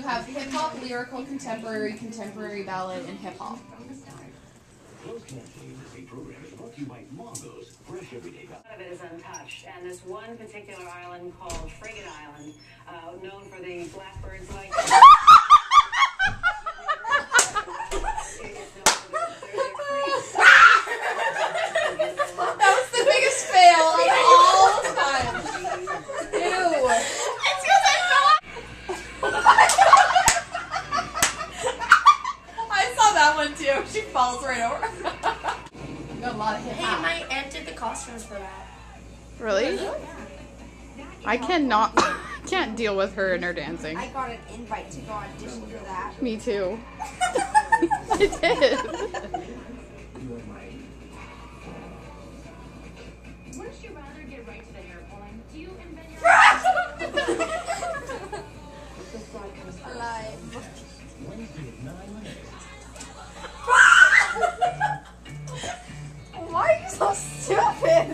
have hip hop, lyrical, contemporary ballad, and hip hop. Closed Captioning is a program brought to you by Mongo's Fresh Everyday. A lot of it is untouched, and this one particular island called Frigate Island, known for the blackbirds like. That was the biggest fail of all time. Ew. It's because I saw that one too. She falls right over. Got a lot of hip Hey, hop. my aunt did the costumes for that. Really? I can't deal with her and her dancing. I got an invite to go audition for that. Me too. I did. Wouldn't you rather get right to the hair pulling? Do you invent your Alive. Wednesday at 9 minutes. Why are you so stupid?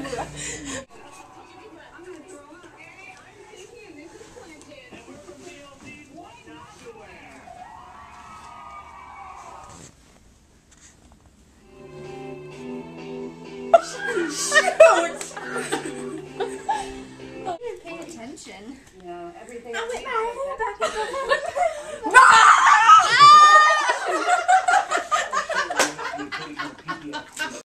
Pay attention. Everything. I whip my hair back and forth. No!